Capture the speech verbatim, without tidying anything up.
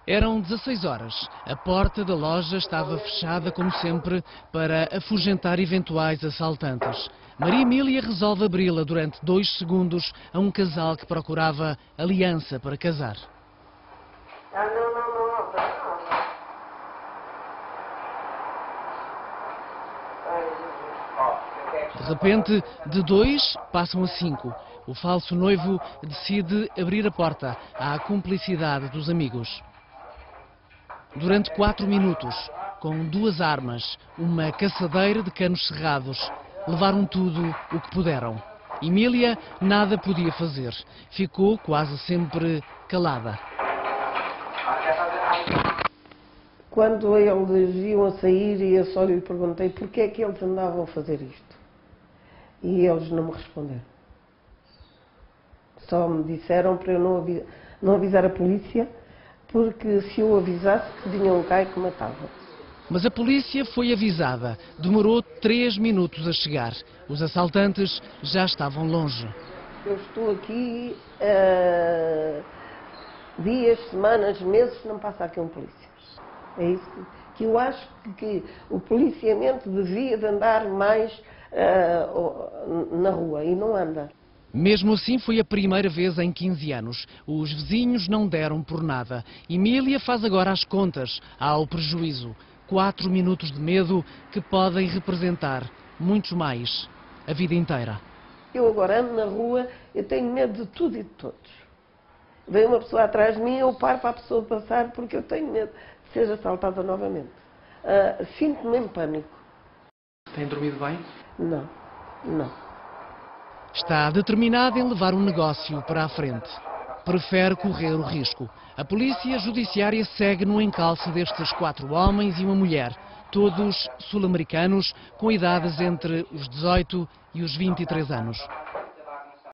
Eram dezasseis horas. A porta da loja estava fechada, como sempre, para afugentar eventuais assaltantes. Maria Emília resolve abri-la durante dois segundos a um casal que procurava aliança para casar. Ah, não, não, não, não, não. De repente, de dois passam a cinco. O falso noivo decide abrir a porta à cumplicidade dos amigos. Durante quatro minutos, com duas armas, uma caçadeira de canos cerrados, levaram tudo o que puderam. Emília nada podia fazer. Ficou quase sempre calada. Quando eles iam a sair, eu só lhe perguntei porquê é que eles andavam a fazer isto. E eles não me responderam. Só me disseram para eu não avisar, não avisar a polícia, porque se eu avisasse que vinham cá e que matavam. Mas a polícia foi avisada. Demorou três minutos a chegar. Os assaltantes já estavam longe. Eu estou aqui uh, dias, semanas, meses, não passa aqui um polícia. É isso que, que eu acho que, que o policiamento devia de andar mais uh, na rua e não anda. Mesmo assim, foi a primeira vez em quinze anos. Os vizinhos não deram por nada. Emília faz agora as contas ao prejuízo. Quatro minutos de medo que podem representar muitos mais a vida inteira. Eu agora ando na rua, eu tenho medo de tudo e de todos. Vem uma pessoa atrás de mim, eu paro para a pessoa passar porque eu tenho medo de ser assaltada novamente. Uh, Sinto-me em pânico. Tem dormido bem? Não, não. Está determinada em levar um negócio para a frente. Prefere correr o risco. A polícia judiciária segue no encalço destes quatro homens e uma mulher, todos sul-americanos, com idades entre os dezoito e os vinte e três anos.